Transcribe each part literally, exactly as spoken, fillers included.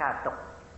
cả tục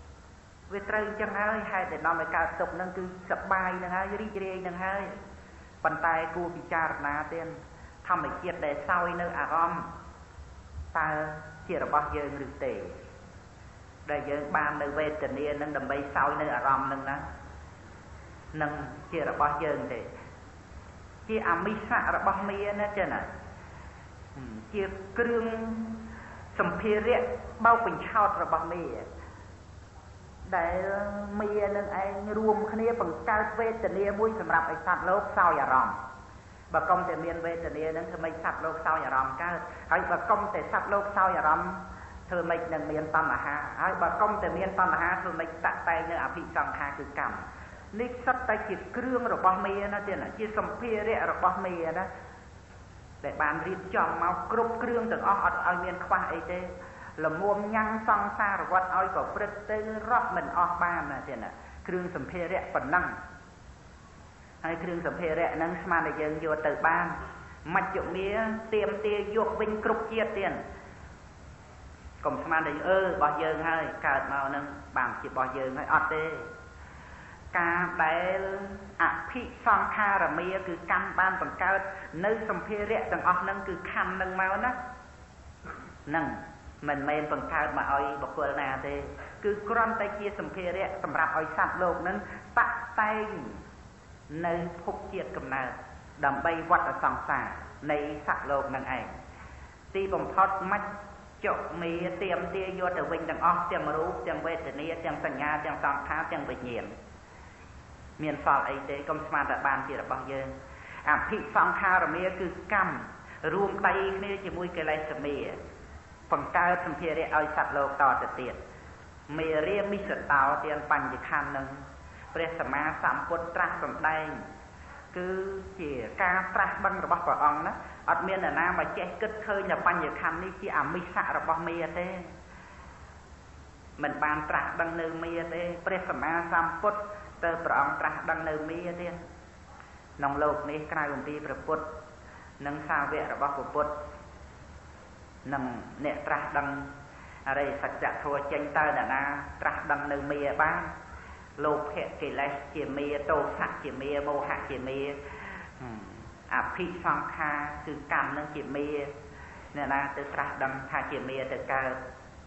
về trời chẳng hơi hay để nói cả tục nâng cứ sập bài nâng hơi rí rí nâng hơi bàn tay cua bị cha na tiềnทำให้เกียรติได้เศร้าในอารมณ์ตาเกียรติบ่เยิงหรือเตะได้เยิงบานในเวทนานั่งดำไปเศร้าในอารมณ์นั่งนะนั่งเกียรติบ่เยิงเตะที่อามิสะระบ่เมียนะเจ้าน่ะเกียรติเครื่องสัมเพเรียเบาเป็นชาวระบ่เมียได้เมียนั่งไอ้รวมคณีเป็นการเวทนาบุ้ยสำหรับไอ้สัตว์โลกเศร้าอารมณ์บกรมแต่เมียนเวทนานั้นเธอไม่สัตว์โลกเศร้าอย่ารำก้าไอ้บกรมแต่สัตว์โลกเศร้าอย่ารำเธอไม่นั่งเมียนตันละฮะไอ้บกรมแต่เมียนตันละฮะเธอไม่ตัดไปเนื้ออภิสังขารคือกรรมนิสัตแต่จิตเครื่องระบอบเมียนะเจ้าน่ะจิตสัมเพเระระบอบเมียนะแต่บานรีบจอมมากรุบเครื่องถึงอ้อเอาเมียนคว้าไอ้เจ้ละมัวยังสังสารวัดเอากับประตูรับมันออกบ้านนะเจ้าน่ะเครื่องสัมเพเระปนังให้เครื่องสัมเพเระนั้นสมาในยังโยตือบ้านมัดจุเมียเตรียมเตียยกวิ่งกรุบเจียเตียนกลมสมาในเออบ่เยิงให้เกิดมาหนึ่งบางจิตบ่เยิงให้อดเตการได้อภิสังขารเมียคือการบ้านของเกิดในสัมเพเระต่างออกนั่นคือคำหนึ่งมานะนั่งมันเมนของเกิดมาเอาบอกว่านาเตคือกรอนไตเกียสัมเพเระสำหรับเอาสัตว์โลกนั้นตะไตในภพเกียรติกำเนิดดำไปวัดสังสารในสัตว์โลกนั่นเองตีบ่มพอดมัดจบมีเตรียมเตียโยแต่วิ่งดังออกเตียงรู้เตียงเวทนีเตียงสัญญาเตียงสังขารเตียงวิญญาณเมียนฟอลไอเตกรมสมาร์ตบานเกียรติบ่เยิงอภิสังขารเมียคือกรรมรวมไปนี่จะมุ้ยเกลัยสเมียฝังกายสัมเพเระเอาสัตว์โลกต่อจะเตียนเมียเรียมิสตาวเตียนปัญญคันหนึ่งเปรียสมาสามพุทธตรัสสำแดงคือเกี่ยการตรัสบังระบพระองค์นะอัดเมียนนามาแจ้งกึศเคยในปัญญคันนี้ที่อามิสะระบเมียเต้มันบานตรัสดังเนื้อเมียเต้เปรียสมาสามพุทธเตอพระองค์ตรัสดังเนื้อเมียเต้น้องโลกนี้กลายเป็นปีพระพุทธนังสาวเวระบพระพุทธนังเนตรัสดังอะไรสัจจะทัวเจงเตอร์นาตรัสดังเนื้อเมียบ้างโลภะกิเลสเจมีโตสะเจมีโมหะเจมีอภิสังขารคือกรรมนั่นเจมีเนี่ยนะตัวตรัสดังทาเจมีตัวเกิด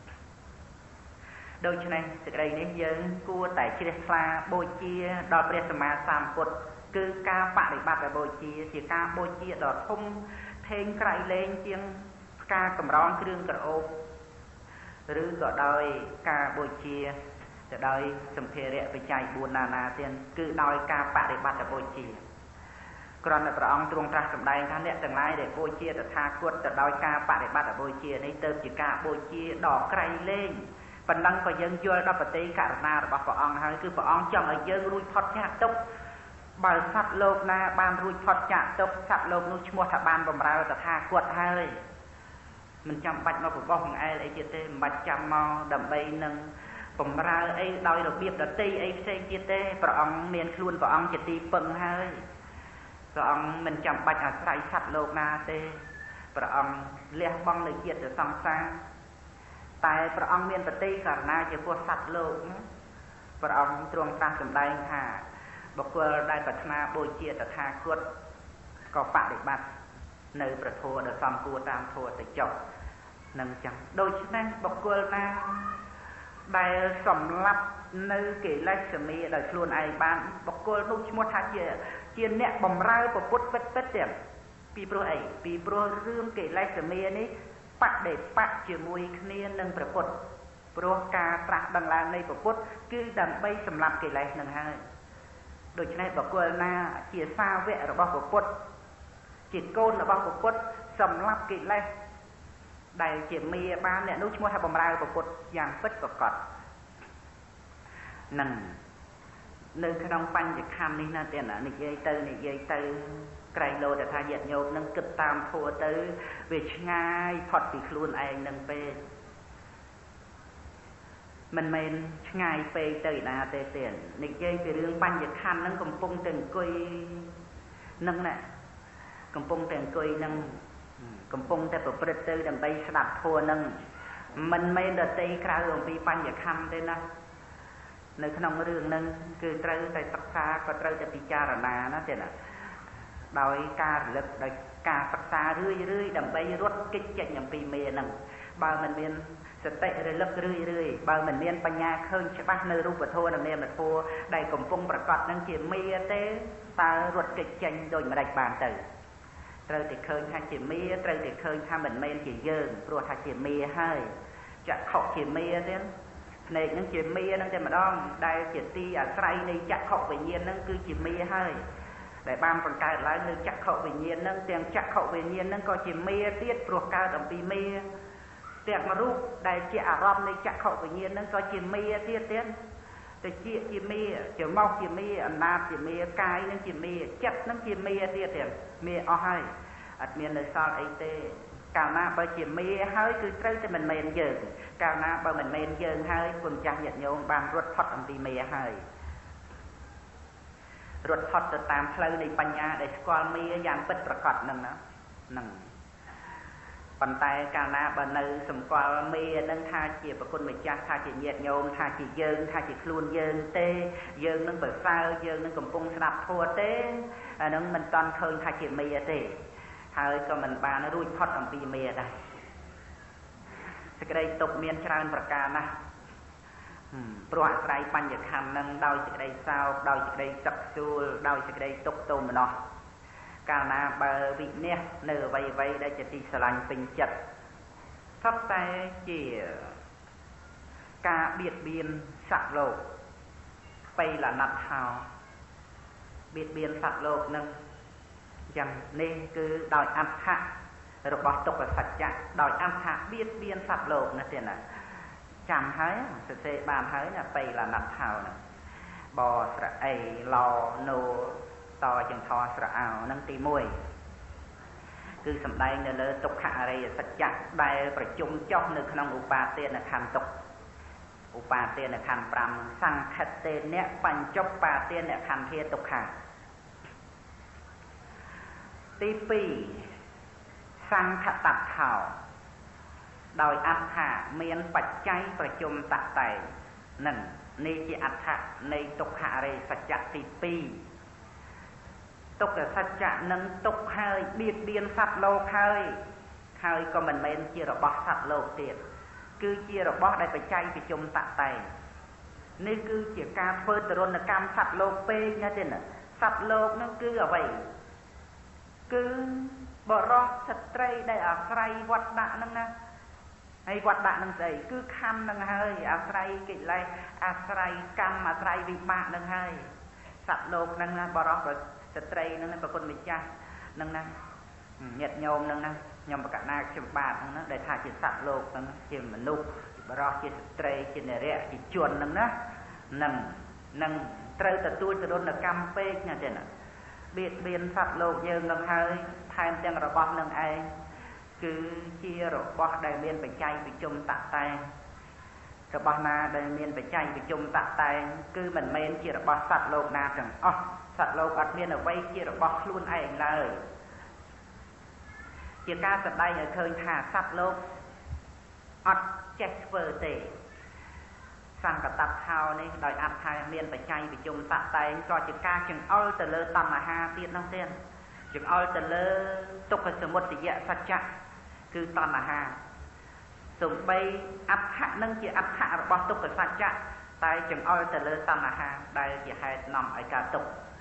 โดยฉะนั้นสิ่งใดนี้ยังกู้แต่เชื่อฟ้าโบจีดอกเปรียสมาสามกฎคือการปฏิบัติแบบโบจีสิการโบจีดอกทุ่มเพลงไกลเลงเจียงการกำร้องเครื่องกระโอบหรือก็โดยการโบจีจะโดยสัมเพเระไปใจบุญนานาเตียนคือโดยการปฏิบัติแบบโบจีกรณีพระองค์ตรงตรัสสำแดงท่านเนี่ยต่างหลายเด็กโบจีแต่ทากวดจะโดยการปฏิบัติแบบโบจีในเติมจิกาโบจีดอกไกลเล่งปัญญาก็ยังย่อยรับปฏิการนาหรือพระองค์ให้คือพระองค์จังเอายังรุ่ยพอดจากตกบาลสัตว์โลกนาบานรุ่ยพอดจากตกสัตว์โลกนู้ชั่วถ้าบานบำราแต่ทากวดให้มันจำบัดมาปกป้องของไอ้ไอ้เจตบัดจำมาดำใบหนึ่งผมราไอ้ดอยดอกเบี้ยดอกตีไอ้เซนจิตเต้พระองค์เมียนคลุนพระองค์จะตีปึงให้พระองค์มันจำบัดอาศัยสัตว์โลกนาเต้พระองค์เลี้ยงบ้องในเกียรติสังสารแต่พระองค์เมียนปฏิการนาจะพวกสัตว์โลกพระองค์ตรงตามสำแดงค่ะบอกว่าได้ปัฒนาโบเจียตถาคตก็ปฏิบัติในประโทษสามกูตามโทษแต่จบนั่งจังโดยฉะนั้นบอกว่านาได้สำรับในเกลัสมีได้ชวนไอ้บ้านบอกว่าลูกชมทัดเยอะเจียนเนี่ยบ่มไรประพุทธเป็ดเป็ดเดียบปีโปรไอปีโปรเรื่องเกลัสมีนี้ปะเด็ดปะเจียมวยเนียนึงประพุทธโปรกาตรักดังลาในประพุทธคือดังไปสำรับเกลัสหนึ่งให้โดยฉะนั้นบอกว่านาเจียซาเวะระบประพุทธจิตโกนระบประพุทธสำรับเกลัสได้เจียมีบ้านเนี่ยนุชมัวทำบำราประพุทธอย่างเป็ดกอดนั่นในขนมปังจะคำนี้น่าเตียนอ่ะนี่ยัยเตอนี่ยัยเตอไกลโลแต่ทายเหยียดโยกนั่งกึศตามทัวเตอเวชง่ายพอดปีครูนเองนั่งเป็นมันเมนง่ายไปเตยนาเตเตียนนี่ยัยไปเรื่องปังจะคำนั่งกำปงเต็งกุยนั่งน่ะกำปงเต็งกุยนั่งกำปงแต่ประพฤติเตยดังไปสลับทัวนั่ง mình mấy đợt tây krau ở vì pan giờ khăm thế na nơi trong rừng nâng cứ trâu tại sắc xa có trâu tại picharana nó thế nào đòi ca lực đòi ca sắc xa rưỡi rưỡi đầm bay rốt kích chạy nhầm pì mê nâng bao mình miên sẽ tệ rồi lực rưỡi rưỡi bao mình miên bánh nhà khơi cho bác nơi rút và thua nằm nêm là thua đầy cổng phung bạc cọt nâng kìa mê tế ta rốt kích chạy đôi mà đạch bàn tử trâu thì khơi ha chỉ mê trâu thì khơi ha mình men chỉ dơn rồi ha chỉ mê hơi chặt khóc chỉ mê thế này những chuyện mê nó cho mà đó đây chuyện ti à say này chắc khóc tự nhiên nó cứ chuyện mê hơi để ban phần cài lại nơi chắc khóc tự nhiên nó tiền chắc khóc tự nhiên nó có chuyện mê tiết ruột cao đồng pi mê tiền mà rút đây chị à rom này chắc khóc tự nhiên nó có chuyện mê tiết tiết từ chị chuyện mê kiểu mau chuyện mê anh nam chuyện mê cài nó chuyện mê chất nó chuyện mê tiết tiền mê o hai ở miền nơi sao ấy tê cào na bởi chỉ mê hơi cứ trâu cho mình mền dường cào na bởi mình mền dường hơi quần trang nhật nhộn bàn rốt thoát âm tì mê hơi rốt thoát từ tam phơi này bánh nhà để squal mê dàn bích bạc cọt nâng đó nâng bàn tay cào na bởi nơi sầm squal mê nâng tha chỉ bởi con mình trang tha chỉ nhật nhộn tha chỉ dường tha chỉ luôn dường tê dường nâng bởi sao dường nâng cầm cung sạp thua tê nâng mình toàn khơi tha chỉ mê tê hơi có mình bà nó rui thoát âm tì mê đây sẽ cái đây tục miên tràn bạc ca na pro sài pan giờ khăn nâng đau sẽ đây sao đau sẽ đây sập xu đau sẽ đây tục tôm mà nó ca na bờ vị nè nở vây vây đâyจะตีสลันเป็นจัดsắp tay chỉ ca biệt biên sạc lộ bay là nặt hào biệt biên sạc lộ nâng chẳng nên cứ đòi ăn thạ rồi bỏ tục là sạch chặt đòi ăn thạ biết biên sạch lộp nè tiền này chẳng thấy sẽ sẽ bàn thấy là bày là nặt hào nè bò sạ ấy lò nô to chẳng thò sạ ảo nâng tì mùi cứ sầm đây nè lơ tục hạ đây sạch chặt đây phải chung chóc nè khăn ông upa tiền là khăn tục upa tiền là khăn pram sang khát tên nè pan chốc pa tiền là khăn kia tục hạ tí pi sang khát tạt thảo đòi ăn thả miên bạch chayประชุม ตัดแต่หนึ่งนี่จะอัฏฐะในตุกหะเรสัจจะที่ปีตุกสัจจะหนึ่งตุกเฮยเบียดเบียนสัตว์โลกเฮยเฮยก็มันเป็นเจรบะสัตว์โลกเตียคือเจรบะได้ไปใจประชุม ตัดแต่นี่คือเจรการเฟิร์ตรนกรรมสัตว์โลกเป้งนะเจนสัตว์โลกนั่นคืออะไรคือบรอสตรีได้อาศัยวัดดะนั่นนะให้วัดดะนั่นสิคือคำนั่นเฮ้ยอาศัยกิเลสอาศัยกรรมอาศัยวิบากนั่นเฮ้ยสัตว์โลกนั่นนะบรอสตรีนั่นนะเป็นคนมิจฉานั่นนะเหยียดโยมนั่นนะยมประกาศนาชิมบาทนั่นนะได้ทายจิตสัตว์โลกนั่นจิตมนุษย์บรอจิตสตรีจิตเนรจิตชวนนั่นนะนั่นนั่นเตยแต่ตัวจะโดนกรรมเป๊กเนี่ยเจ้าน่ะเบียดเบียนสัตว์โลกเยิงนั่นเฮ้ยแทนเตียงระบอบนั่นเองคือเชี่ยระบอบได้เมียนไปใจไปจมตะแตงระบอบนาได้เมียนไปใจไปจมตะแตงคือมันเมียนเชี่ยระบอบสัตว์โลกนาจังอ๋อสัตว์โลกอัดเมียนเอาไว้เชี่ยระบอบล้วนเองเลยเชี่ยการสัตว์ใดเคยหาสัตว์โลกอัดเจ็ดเฟอร์เตสั่งกับตัดเท้านี่โดยอัดทายเมียนไปใจไปจมตะแตงก็จะกล้าจึงเอาแต่เลอตำมาหาเตียนน้องเตียนจึงเอาแต่เลอตุกสมุทรยะสัจจะคือตำมาหาส่งไปอัดทะนั่งจะอัดทะระบอบตุกสัจจะแต่จึงเอาแต่เลอตำมาหาได้จะให้นำไอกาตุก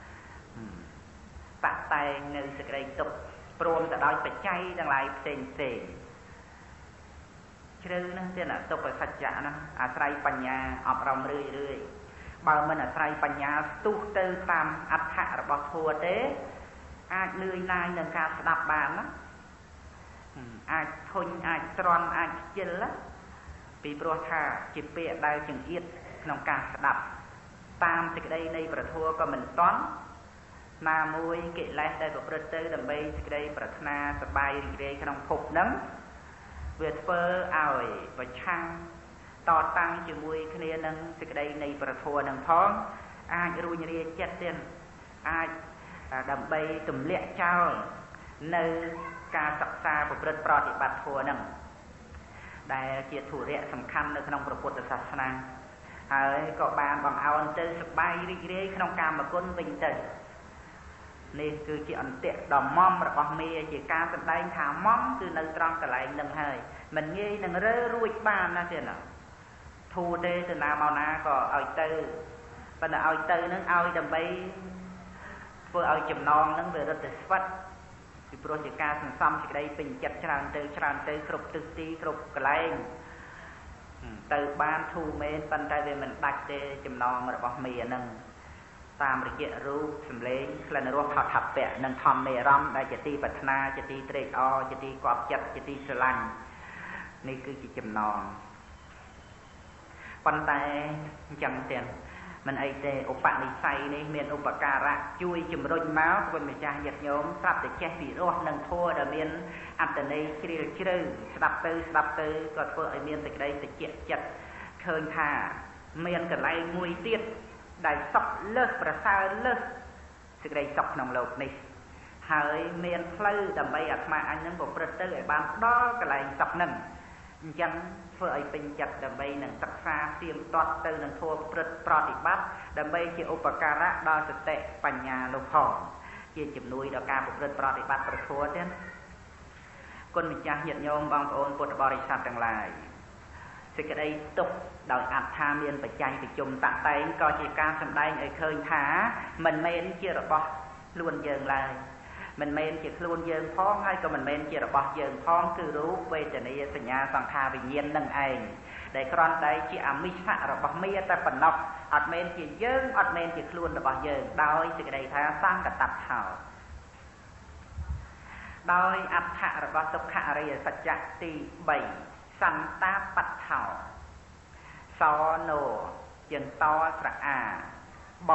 ตะแตงเงยสกายตุกโปรมแต่โดยไปใจดังไรเซนเซนชื่อนั่นเจ้าน่ะตุกสัจจะนะอาศัยปัญญาอบรมเรื่อยๆบางมันอาศัยปัญญาตุกเตอตามอัฏฐะระบอบทัวเต้อาจเลื่อยนายหนึ่งการสดับบานนะอาจทนอาจตรอนอาจเจริญละปีโปรธาจิตเปียได้จึงเอียดหนึ่งการสดับตามสิ่งใดในประทัวก็เหมือนต้อนนามวยเกล้ได้แบบประเตอร์ดับเบิลสิ่งใดประธนาสบายรีเรย์ขนมผกนั้นเวทเฟอร์อ่อยไปช่างต่อตั้งจมวยคะแนนนั้นสิ่งใดในประทัวหนึ่งท้องอาจรู้เรียนเจ็ดเดือนอาจดับเบิลตุ่มเลี้ยเจ้าในการศึกษาประพฤติปฏิบัติทัวนั่ง đại chia thủ rẽ sầm khăn nơi trong Phật Phật sát naហើយក៏បានបងអោនទៅសប្បាយរីករាយក្នុងកាមគុណវិញទៅនេះគឺជាអន្ទាក់ដ៏មមរបស់មេជាការសម្ដែងថាមមគឺនៅត្រង់កន្លែងនឹងហើយមិនងាយនឹងរើរួចបានណាទេណាធូរទេទៅណាមកណាក៏ឲ្យទៅប៉ុន្តែឲ្យទៅនឹងឲ្យដើម្បីធ្វើឲ្យចំណងនឹងវារត់ទៅស្វិតពីព្រោះជាការសន្សំសេចក្តីពេញចិត្តច្រើនទៅច្រើនទៅគ្រប់ទិសទីគ្រប់កន្លែងទៅបានធូរមែនប៉ុន្តែវាមិនដាច់ទេចំណងរបស់មេហ្នឹងតាមរយៈរូបសម្លេងក្លិនរសថតថពៈនិងធម្មមេរម្មណ៍ដែលជាទីប្រាថ្នាជាទីត្រេកអរជាទីគាប់ចិត្តជាទីស្រឡាញ់នេះគឺជាចំណងប៉ុន្តែអញ្ចឹងទៀតមិនអីទេឧបនិស្ស័យនេះមានឧបការៈជួយជំរុញមកគុណម្ចាស់ញាតិញោមស្រាប់តែចេះពីរស់នឹងធัวដែលមានអត្តន័យជ្រាលជ្រៅស្ដាប់ទៅស្ដាប់ទៅក៏ធ្វើឲ្យមានសេចក្តីត្រជាក់ចិត្តឃើញថាមានកន្លែងមួយទៀតដែលសុខលើសប្រសើរលើសសេចក្តីសុខក្នុងโลกនេះហើយមានផ្លូវដើម្បីអាត្មាអញនឹងប្រព្រឹត្តទៅឲ្យបានដល់កន្លែងសុខនឹងអញ្ចឹងធ្វើឲ្យពេញចិត្តដើម្បីនឹងសិក្សាទៀមទាត់ទៅនឹងធម៌ប្រព្រឹត្តប្រតិបត្តិដើម្បីជាឧបការៈដល់សតិបញ្ញាលោកផងជាជំនួយដល់ការប្រព្រឹត្តប្រតិបត្តិប្រធម៌ទៀតគុណម្ចាស់ញាតិញោមបងប្អូនពុទ្ធបរិស័ទទាំងឡាយសេចក្តីទុកដោយអត្ថាមានបច្ច័យប្រជុំតតែងក៏ជាការសម្ដែងឲ្យឃើញថាមិនមែនជារបស់ខ្លួនយើងឡើយមិនមែនជាខ្លួនយើងផងហើយក៏មិនមែនជារបស់យើងផងគឺរូបវេទនាសញ្ញាសង្ខារវិញ្ញាណនឹងឯងដែលគ្រាន់តែជាអមិស្សៈរបស់មេតែប៉ុណ្ណោះអត់មែនជាយើងអត់មែនជាខ្លួនរបស់យើងដោយសេចក្តីថាសង្កតដ្ឋោដោយអត្ថៈរបស់ទុក្ខអរិយសច្ចៈទីបីសន្តាបដ្ឋោសណោជាងតស្រអាប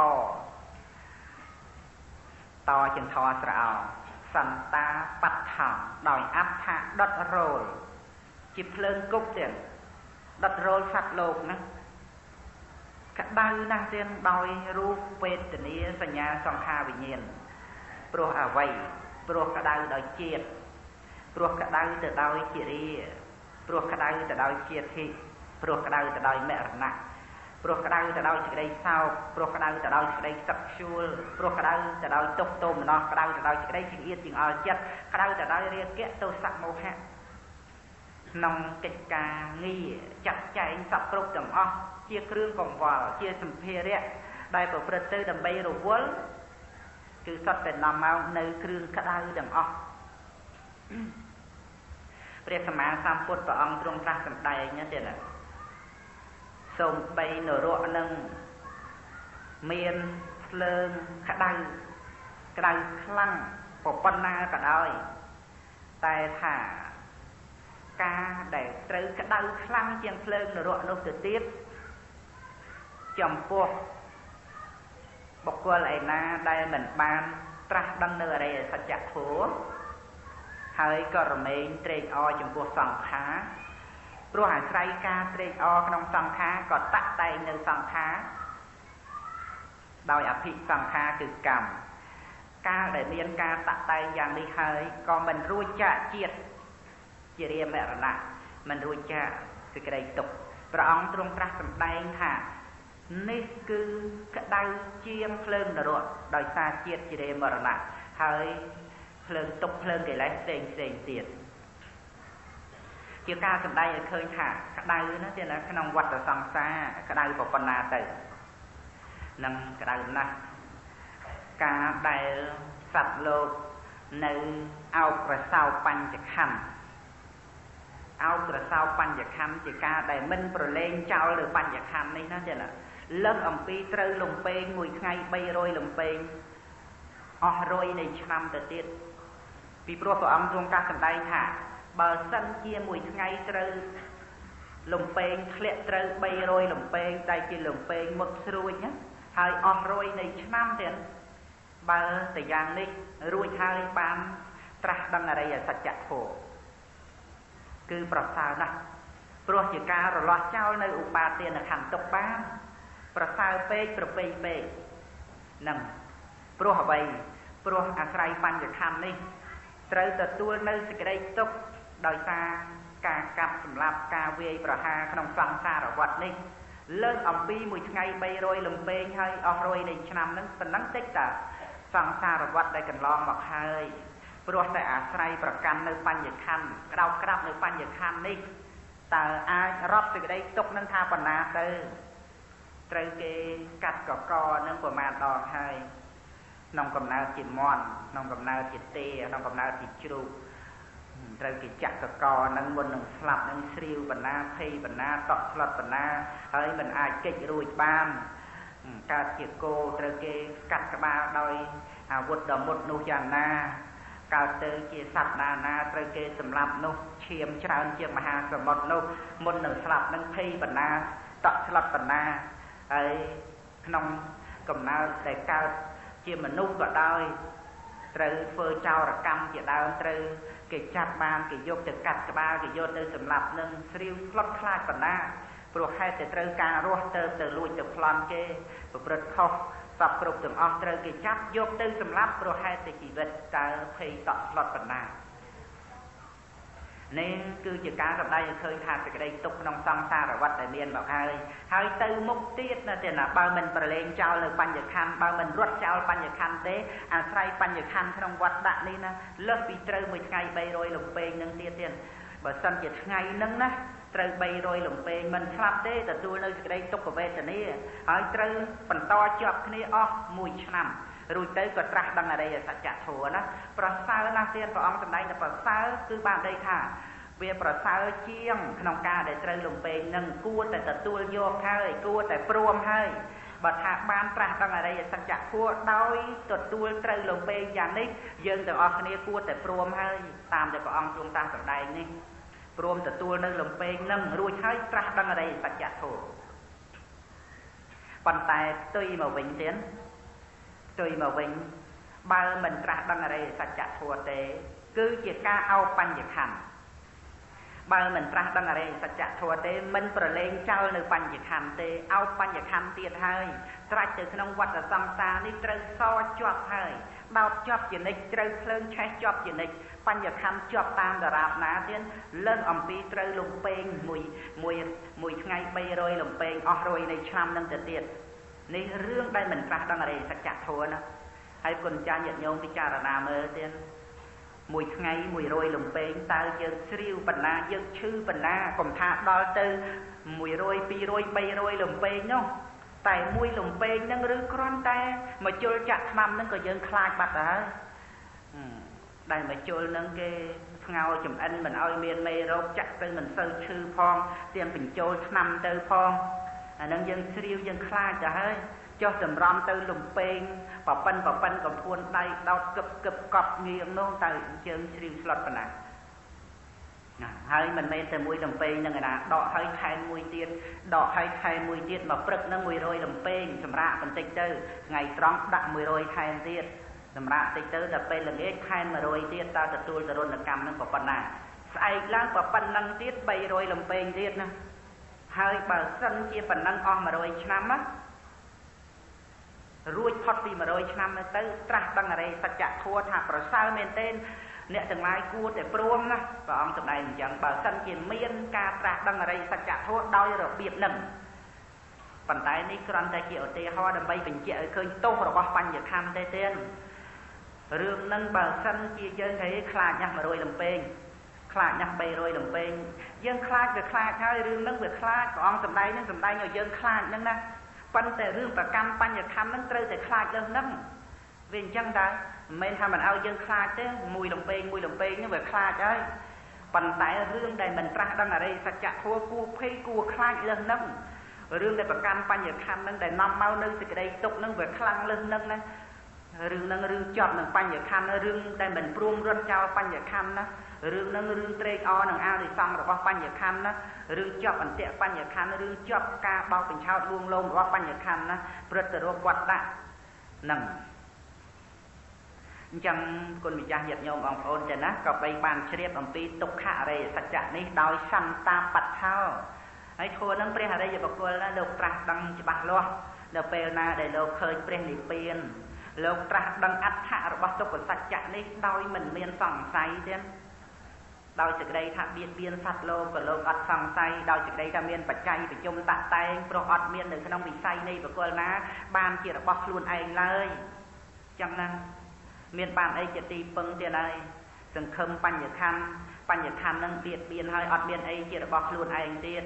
តជាងធស្រអោសន្តាបដ្ឋោដោយអត្ថៈដុតរោលជាភ្លើងគប់ទៀតដុតរោលសត្វលោកណាក្តៅណាស់ទៀតដោយរូបវេទនាសញ្ញាសង្ខារវិញ្ញាណព្រោះអវ័យព្រោះក្តៅដោយជាតិព្រោះក្តៅទៅដោយជារាព្រោះក្តៅទៅដោយជាធិព្រោះក្តៅទៅដោយមរណៈព្រោះក្តៅទៅដោយសេចក្តីសោកព្រោះក្តៅទៅដោយសេចក្តីទឹកខ្ជួលព្រោះក្តៅទៅដោយទុក្ខទោមនស្សក្តៅទៅដោយសេចក្តីចង្អៀតចង្អល់ចិត្តក្តៅទៅដោយរាគៈទោសៈមោហៈក្នុងកិច្ចការងារចាត់ចែងសពគ្រប់ទាំងអស់ជាគ្រឿងកង្វល់ជាសម្ភារៈដែលប្រព្រឹត្តទៅដើម្បីរវល់គឺសុទ្ធតែនាំមកនៅគ្រឿងក្តៅទាំងអស់ព្រះសម្មាសម្ពុទ្ធព្រះអង្គទ្រង់ត្រាស់សម្ដែងណាទៀតណាសូមបីនរកនឹងមានភ្លើងក្តៅក្តៅខ្លាំងប៉ុណ្ណាក៏ដោយតែថាការដែលត្រូវក្តៅខ្លាំងជាងភ្លើងនរកនោះទៅទៀតចំពោះបុគ្គលឯណាដែលមិនបានត្រាស់ដឹងនៅអរិយសច្ចធម៌ហើយក៏រមែងត្រេកអរចំពោះសង្ខារព្រោះអាស្រ័យការត្រេកអរក្នុងសង្ខារក៏តាក់តែងនៅសង្ខារដោយអភិសង្ខារគឺកម្មការដែលមានការតាក់តែងយ៉ាងនេះហើយក៏មិនរួចចាកជាតិជារាមរណៈមិនរួចចាកសេចក្តីទុក្ខព្រះអង្គទ្រង់ត្រាស់សម្ដែងថានេះគឺក្តៅជាងភ្លើងនរកដោយសារជាតិជារាមរណៈហើយភ្លើងទុកភ្លើងកិលេសផ្សេងផ្សេងទៀតជាការសម្ដែងឲ្យឃើញថាក្តៅណាទៀតណាក្នុងវដ្តសង្សារក្តៅប៉ុណ្ណាទៅនឹងក្តៅណាស់ការដែលសត្វលោកនៅអោបប្រសោបញ្ចខណ្ឌអោបប្រសោបញ្ចខណ្ឌជាការដែលមិនប្រឡែងចោលលើបញ្ចខណ្ឌនេះណាទៀតណាលើកអំពីត្រូវលំពេងមួយថ្ងៃបីរយលំពេងអស់រយនៃឆ្នាំទៅទៀតពីព្រោះព្រះអង្គទ្រង់កាសសម្ដែងថាបើសិនជាមួយថ្ងៃត្រូវលំពេងធ្លាក់ត្រូវបីរយលំពេងតែជាលំពេងមុតស្រួចណាហើយអស់រយនៃឆ្នាំទៀតបើតែយ៉ាងនេះរួចហើយបានត្រាស់ដឹងអរិយសច្ចធម៌គឺប្រសើរណាស់ព្រោះជាការរលាស់ចោលនៅឧបាទានខណ្ឌទុកបានប្រសើរពេកប្រពៃពេកនឹងព្រោះអ្វីព្រោះអាស្រ័យបញ្ចខណ្ឌនេះត្រូវទទួលនៅសេចក្តីទុក្ខដោយសារការកាប់សម្លាប់ការវាយប្រហារក្នុងសង្សារវដ្តនេះលើកអំពីមួយថ្ងៃបីរយលំពេងហើយអស់រយនៃឆ្នាំហ្នឹងប៉ុណ្ណឹងតិចតាសង្សារវដ្តដែលកន្លងមកហើយព្រោះតែអាស្រ័យប្រកាន់នៅបញ្ញខណ្ឌក្តោបក្តាប់នៅបញ្ញខណ្ឌនេះតើអាចរាប់សេចក្តីទុកនឹងថាបណ្ណាទៅត្រូវគេកាត់កកនឹងប្រមាណដងហើយក្នុងកំណើតជាមន់ក្នុងកំណើតជាទេក្នុងកំណើតជាជ្រូកត្រូវគេចាក់កកនឹងមុននឹងស្លាប់នឹងស្រាវបណ្ណាភ័យបណ្ណាតក់ស្លុតបណ្ណាហើយមិនអាចគេចរួចបានកើតជាគោត្រូវគេកាត់ក្បាលដោយអាវុធដ៏មុតនោះយ៉ាងណាកើតទៅជាសត្វណាណាត្រូវគេសម្លាប់នោះឈាមច្រើនជាងមហាសមុទ្រនោះមុននឹងស្លាប់នឹងភ័យបណ្ណាតក់ស្លុតបណ្ណាហើយក្នុងកំណើតដែលកើតជាមនុស្សក៏ដោយត្រូវធ្វើចោរកម្មជាដើមត្រូវគេចាប់បានគេយកទៅកាត់ក្បាលគេយកទៅសម្លាប់នឹងស្រាវស្លុតខ្លាចបណ្ណាព្រោះហេតុតែត្រូវការរស់ទៅទៅលួចទៅប្លន់គេប្រព្រឹត្តខុសសពគ្រប់ទាំងអស់ត្រូវគេចាប់យកទៅសម្លាប់ព្រោះហេតុតែជីវិតតើភ័យតក់ស្លុតបណ្ណានេះគឺជាការសម្ដែងឲ្យឃើញថាសេចក្តីទុកក្នុងសង្សារវដ្តដែលមានមកហើយហើយទៅមុខទៀតណាទេណាបើមិនប្រឡែងចោលនៅបញ្ញខណ្ឌបើមិនរត់ចោលបញ្ញខណ្ឌទេអាស្រ័យបញ្ញខណ្ឌក្នុងវត្តដាក់នេះណាលើសពីត្រូវមួយថ្ងៃបីរយលំពេងនឹងទៀតទៀតបើសិនជាថ្ងៃហ្នឹងណាត្រូវបីរយលំពេងមិនស្លាប់ទេទទួលនៅសេចក្តីទុក្ខវេទនាហើយត្រូវបន្តជាប់គ្នាអស់មួយឆ្នាំរួចទៅក៏ត្រាស់ដឹងអរិយសច្ចធម៌ណាប្រសើរណាស់ទៀតព្រះអង្គសម្ដែងថាប្រសើរគឺបានន័យថាវាប្រសើរជាងក្នុងការដែលត្រូវលំពេងនឹងគួរតែទទួលយកហើយគួរតែព្រមហើយបើថាបានត្រាស់ដឹងអរិយសច្ចធម៌ដោយទទួលត្រូវលំពេងយ៉ាងនេះយើងទាំងអស់គ្នាគួរតែព្រមហើយតាមដែលព្រះអង្គទ្រង់តាំងសម្ដែងនេះព្រមទទួលនៅលំពេងនឹងរួចហើយត្រាស់ដឹងអរិយសច្ចធម៌ប៉ុន្តែផ្ទុយមកវិញទៀតផ្ទុយមកវិញបើមិនត្រាស់ដឹងអរិយសច្ចធម៌ទេគឺជាការអោបបញ្ញខណ្ឌបើមិនត្រាស់ដឹងអរិយសច្ចធម៌ទេមិនប្រឡែងចោលនៅបញ្ញខណ្ឌទេអោបបញ្ញខណ្ឌទៀតហើយត្រាច់ទៅក្នុងវដ្តសង្សារនេះត្រូវសជាប់ហើយដោតជាប់ជានិច្ចត្រូវភ្លើងឆេះជាប់ជានិច្ចបញ្ញខណ្ឌជាប់តាមដរាបណាទៀតលើកអំពីត្រូវលំពេងមួយមួយមួយថ្ងៃបីរយលំពេងអស់រយនៃឆ្នាំនឹងទៅទៀតនេះរឿងដែលមិនត្រាស់ដឹងអរិយសច្ចធម៌ណាហើយគុណចាស់ញាតិញោមពិចារណាមើលទៀតមួយថ្ងៃមួយរយលំពេងតើយើងស្រាវបណ្ណាយើងឈឺបណ្ណាកុំថាដល់ទៅមួយរយពីរយបីរយលំពេងនោះតែមួយលំពេងហ្នឹងឬគ្រាន់តែមកជុលចាក់ថ្នាំហ្នឹងក៏យើងខ្លាចបាត់ទៅហើយដែលមកជុលហ្នឹងគេស្ងោរចំអិនមិនឲ្យមានមេរោគចាក់ទៅមិនសូវឈឺផងទៀងបញ្ចូលថ្នាំទៅផងអាហ្នឹងយើងស្រាវយើងខ្លាចទៅហើយចុះតម្រាំទៅលំពេងប៉ប៉ិនប៉ប៉ិនកំពួនដៃដោតកឹបកឹបកប់ងៀងនោះទៅយើងស្រាវស្លុតប៉ុណ្ណាណាហើយមិនមែនតែមួយលំពេងហ្នឹងឯណាដកហើយខែមួយទៀតដកហើយខែមួយទៀតមកព្រឹកហ្នឹងមួយរយលំពេងសម្រាប់បន្តិចទៅថ្ងៃត្រង់ដាក់មួយរយខែទៀតសម្រាប់តិចទៅដល់ពេលល្ងាចខែមួយរយទៀតតើទទួលទរណកម្មហ្នឹងប៉ុណ្ណាស្អែកឡើងប៉ុណ្ណឹងទៀតបីរយលំពេងទៀតណាហើយបើសិនជាប៉ុណ្ណឹងអស់មួយរយឆ្នាំណារួចផុតពីមួយរយឆ្នាំទៅត្រាស់ដឹងអរិយសច្ចធម៌ថាប្រសើរមែនទែនអ្នកទាំងឡាយគួរតែព្រមណាព្រះអង្គសម្ដែងអញ្ចឹងបើសិនជាមានការត្រាស់ដឹងអរិយសច្ចធម៌ដោយរបៀបនឹងប៉ុន្តែនេះគ្រាន់តែជាឧទាហរណ៍ដើម្បីបញ្ជាក់ឲ្យឃើញទោសរបស់បញ្ញខណ្ឌទេទេរឿងនឹងបើសិនជាយើងគេខ្លាចណាស់មួយរយលំពេងខ្លាចណាស់បីរយលំពេងយើងខ្លាចវាខ្លាចហើយរឿងនឹងវាខ្លាចព្រះអង្គសម្ដែងនឹងសម្ដែងឲ្យយើងខ្លាចហ្នឹងណាប៉ុន្តែរឿងប្រកម្មបញ្ញខណ្ឌហ្នឹងត្រូវតែខ្លាចលើសហ្នឹងវាអញ្ចឹងដែរមិនមែនថាមិនឲ្យយើងខ្លាចទេមួយលំពេងមួយលំពេងហ្នឹងវាខ្លាចហើយប៉ុន្តែរឿងដែលមិនត្រាស់ដឹងអរិយសច្ចធម៌គួរភ័យគួរខ្លាចលើសហ្នឹងរឿងដែលប្រកម្មបញ្ញខណ្ឌហ្នឹងដែលនាំមកនៅសេចក្តីទុក្ខហ្នឹងវាខ្លាំងលើសហ្នឹងណារឿងហ្នឹងរឿងជាប់នឹងបញ្ញខណ្ឌរឿងដែលមិនព្រមរត់ចោលបញ្ញខណ្ឌណារឿងហ្នឹងរឿងត្រេកអរនឹងអានិសង្សរបស់បញ្ញខណ្ឌណារឿងជាប់អន្ទាក់បញ្ញខណ្ឌរឿងជាប់ការបោកបញ្ឆោតលួងលោមរបស់បញ្ញខណ្ឌណាព្រឹត្តទៅរកវត្តដាក់ហ្នឹងអញ្ចឹងគុណម្ចាស់ញាតិញោមបងប្អូនចឹងណាក៏បីបានជ្រាបអំពីទុក្ខអរិយសច្ចៈនេះដោយសន្តាបដ្ឋោហើយធម៌ហ្នឹងព្រះអរិយបុគ្គលណាលោកត្រាស់ដឹងច្បាស់លាស់ដល់ពេលណាដែលលោកឃើញព្រះនិព្វានលោកត្រាស់ដឹងអត្ថៈរបស់ទុក្ខសច្ចៈនេះដោយមិនមានសង្ស័យទេ đòi trực đây thả biên biên sát lô của lô ọt sòng say đòi trực đây thả miên bạch chay bị chung tạ tay pro ọt miên được không bị say này và cô ná ban chỉ là bọc luôn anh lời chẳng năng miên bàn ấy chỉ tì pưng tiền này từng khâm bánh nhật khăn bánh nhật khăn nâng biệt biên hơi ọt miên ấy chỉ là bọc luôn anh tiết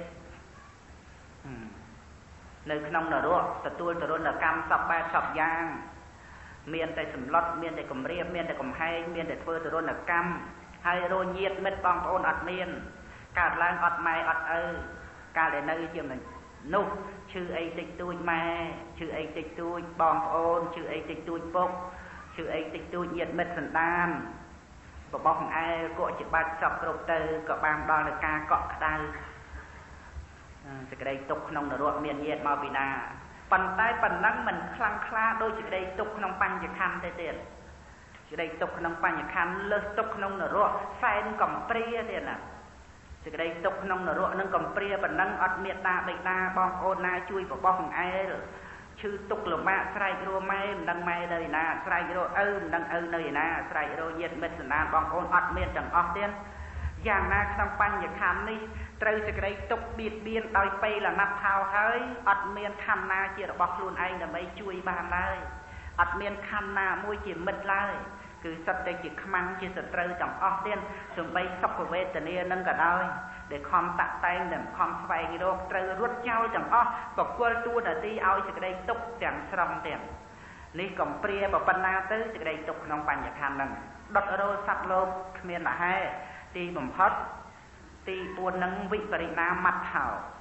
nơi không nở đua tờ tuôn tờ đôn là cam sọc ba sọc giang miên tại sầm lót miên tại cầm riêng miên tại cầm hay miên tại phơi tờ đôn là cam hay rồi nhiệt mệt bong ôn ọt miên cả lang ọt mai ọt ơ cả để nơi chiều mình nụ chữ ấy tịch tôi mai chữ ấy tịch tôi bong ôn chữ ấy tịch tôi bốc chữ ấy tịch tôi nhiệt mệt sần đan và bong ai cọ chỉ ba sọc rộp từ cọ bang đo là ca cọ đau cái đây tục nông nở ruộng miền nhiệt màu bị na phần tay phần nắng mình khăng khla đôi chỉ đây tục nông băng chỉ khăn thế tiền chỉ đây tục nông băng chỉ khăn lơ tục nông nở ruộng sai cầm pria tiền à chỉ đây tục nông nở ruộng nâng cầm pria phần nắng ọt miệt ta bị ta bong ôn na chui vào bong ai rồi chư tục là mạ sai rô mai nâng mai đời na sai rô ơ nâng ơ nơi na sai rô nhiệt mệt na bong ôn ọt miệt chẳng ọt tiềnอย่างណាក្នុងបញ្ញខណ្ឌនេះត្រូវសេចក្តីទុកបៀតបៀនដោយពេលណាត់ថោហើយអត់មានខណ្ឌណាជារបស់ខ្លួនឯងដើម្បីជួយបានឡើយអត់មានខណ្ឌណាមួយជាមិត្តឡើយគឺសិតតែជាខ្មាំងជាសត្រូវទាំងអស់ទៀតសូម្បីសុខវេទនានឹងក៏ដោយដែលខំតាក់តែងដែលខំស្វែងរកត្រូវរត់ចោលទាំងអស់បកគលតួនាទីឲ្យសេចក្តីទុកទាំងស្រុងទៀតនេះកំព្រាប៉ុណ្ណាទៅសេចក្តីទុកក្នុងបញ្ញខណ្ឌហ្នឹងដុតរោសត្វលោកគ្មានលហេទីបំផុតទីបួននឹងវិបរិណាមត្ថោ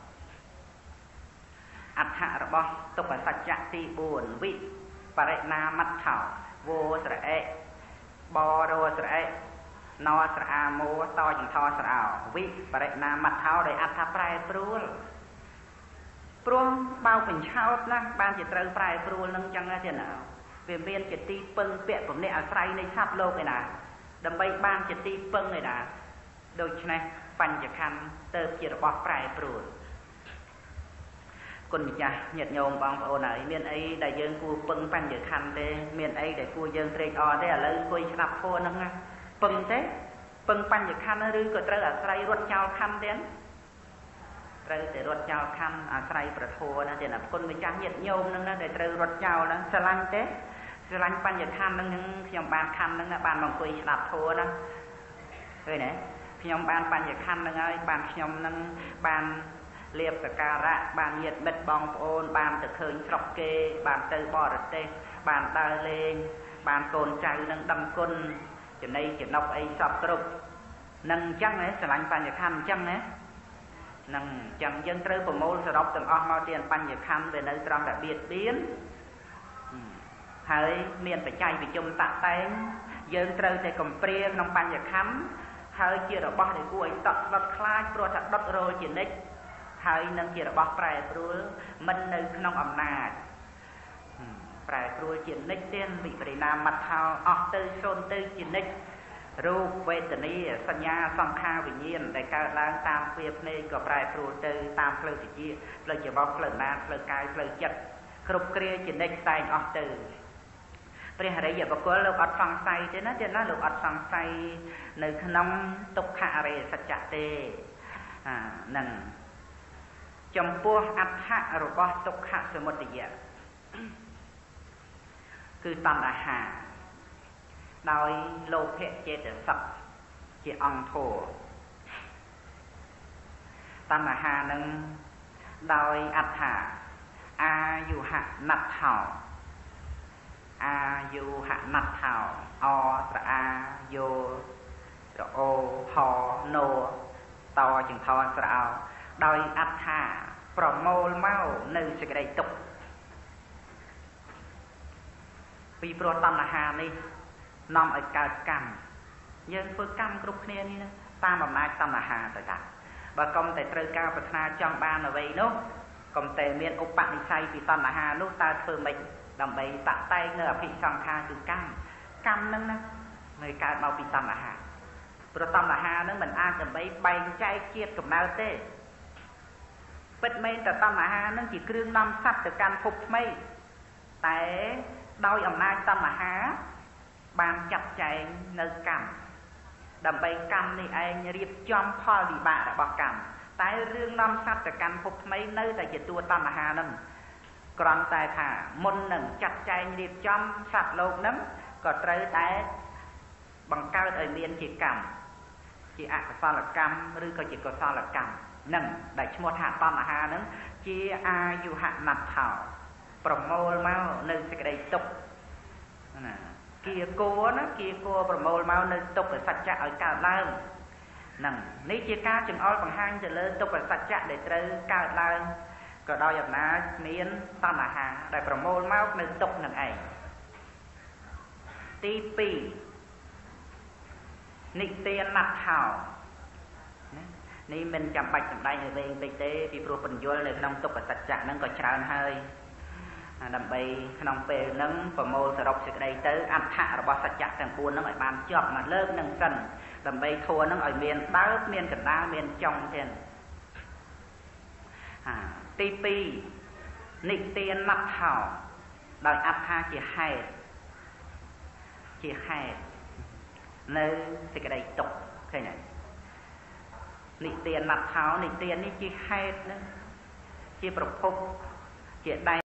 អដ្ឋរបស់ទុក្ខសច្ចៈទីបួនវិបរិណាមត្ថោវោស្រអេបរោស្រអេណោស្រអាមោតចន្ទស្រោវិបរិណាមត្ថោដោយអត្ថប្រែប្រួលព្រោះបោកបញ្ឆោតណាបានជាត្រូវប្រែប្រួលនឹងចឹងទេណាវាមានជាទីពឹងពាក់ពំនាក់អាស្រ័យនៃសត្វលោកឯណាដើម្បីបានជាទីពឹងឯណាដូច្នេះបញ្ញខណ្ឌទៅជារបស់ប្រែប្រួលគុណម្ចាស់ញាតិញោមបងប្អូនហើយមានអីដែលយើងគួរពឹងបញ្ញខណ្ឌទេមានអីដែលគួរយើងត្រេកអរទេឥឡូវអង្គុយស្ដាប់ធម៌ហ្នឹងណាពឹងទេពឹងបញ្ញខណ្ឌឬក៏ត្រូវអាស្រ័យរត់ចោលខណ្ឌទេត្រូវតែរត់ចោលខណ្ឌអាស្រ័យប្រធមណាទេណាគុណម្ចាស់ញាតិញោមហ្នឹងណាដែលត្រូវរត់ចោលហ្នឹងស្រឡាញ់ទេស្រឡាញ់បញ្ញខណ្ឌហ្នឹងខ្ញុំបានខណ្ឌហ្នឹងណាបានមកអង្គុយស្ដាប់ធម៌ណាឃើញទេខ្ញុំបានបញ្ញខណ្ឌហ្នឹងហើយបានខ្ញុំហ្នឹងបានលៀបសការៈបានញាតិមិត្តបងប្អូនបានទៅឃើញស្រុកគេបានទៅបរទេសបានដើរលេងបានកូនចៅនឹងដឹងគុណចំណៃចំណុកអីសពគ្រប់នឹងអញ្ចឹងហ៎ស្រឡាញ់បញ្ញខណ្ឌអញ្ចឹងហ៎នឹងអញ្ចឹងយើងត្រូវប្រមូលសរុបទាំងអស់មកទៀតបញ្ញខណ្ឌវានៅត្រង់តែបៀតបៀនហើយមានបច្ច័យវិជុំតាក់តែងយើងត្រូវតែកំព្រាក្នុងបញ្ញខណ្ឌហើយជារបស់ដែលគួរឲ្យតក់ស្លុតខ្លាចព្រោះថាដុតរលជានិច្ចហើយនឹងជារបស់ប្រែប្រួលមិននៅក្នុងអំណាចប្រែប្រួលជានិច្ចទៀតវិបរិណាមត្ថោអស់ទៅសូន្យទៅជានិច្ចរូបវេទនាសញ្ញាសង្ខារវិញ្ញាណដែលកើតឡើងតាមទ្វារភ្នែកក៏ប្រែប្រួលទៅតាមផ្លូវវិជ្ជាផ្លូវច្បោះផ្លូវណាផ្លូវកាយផ្លូវចិត្តគ្រប់គ្រាជានិច្ចតែងអស់ទៅព្រះអរិយបុគ្គលលោកអត់សង្ស័យទេណាទេណាលោកអត់សង្ស័យនៅក្នុងទុក្ខអរិយសច្ចៈទេអានឹងចំពោះអដ្ឋៈរបស់ទុក្ខសមុទយៈគឺតណ្ហាដោយលោភៈចេតសិកជាអង្គធម៌តណ្ហានឹងដោយអដ្ឋៈអាយុហណដ្ឋោអាយុហណដ្ឋោអស្រអាយោរអូហណូតចង្ថស្រោដោយអត្ថាប្រមូលមកនៅសេចក្តីទុក្ខពីព្រោះតណ្ហានេះនាំឲ្យកើតកម្មយើងធ្វើកម្មគ្រប់គ្នានេះណាតាមអំណាចតណ្ហាទៅតាបើកុំតែត្រូវការប្រាថ្នាចង់បានអ្វីនោះកុំតែមានឧបនិស្ស័យពីតណ្ហានោះតើធ្វើម៉េចដើម្បីតាក់តែងនៅអភិសង្ខារគឺកម្មកម្មហ្នឹងណាmớiកើតមកពីតណ្ហាព្រោះតណ្ហាហ្នឹងមិនអាចដើម្បីបែងចែកជាតិកំណើតទេពិតមែនតែតណ្ហាហ្នឹងជាគ្រឿងនាំសត្វទៅកាន់ភពថ្មីតែដោយអំណាចតណ្ហាបានចាត់ចែងនៅកម្ម đầm bay cam này anh riệp chom pho lì bạ đã bọc cam tại riêng năm sát từ căn phục mấy nơi tại chỉ tua tam hà nâng còn tại thả môn nâng chặt chay riệp chom sạt lột nấm có trời tại bằng cao ở miền chỉ cam chỉ ạ sao là camឬក៏chỉ có sao là cam nâng đại một hạ tam hà nâng chỉ a dù hạ nặt thảoประมូលមកនៅសេចក្តីទុកណាគៀគោណាគៀគោប្រមូលមកនៅទុកសច្ចៈឲ្យកើតឡើងហ្នឹងនេះជាការចង្អុលបង្ហាញទៅលើទុកសច្ចៈដែលត្រូវកើតឡើងក៏ដោយអំណាចមានតណ្ហាដែលប្រមូលមកនៅទុកនឹងឯងទីពីរនិទានណដ្ឋោនេះមិនចាំបាច់សម្ដែងឲ្យវែងពេកទេពីព្រោះបញ្យលនៅក្នុងទុកសច្ចៈហ្នឹងក៏ច្រើនហើយដើម្បីក្នុងពេលហ្នឹងប្រមូលសរុបសេចក្តីទៅអត្ថៈរបស់សច្ចៈទាំងពួងហ្នឹងឲ្យបានជាប់មកលើកនឹងសិនដើម្បីធัวហ្នឹងឲ្យមានដើមមានកណ្ដាលមានចុងទៀតទីពីរនិទានណដ្ឋោដោយអត្ថាជាហេតុជាហេតុនៅសេចក្តីទុកឃើញទេនិទានណដ្ឋោនិទាននេះជាហេតុណាជាប្រភពជាដៃ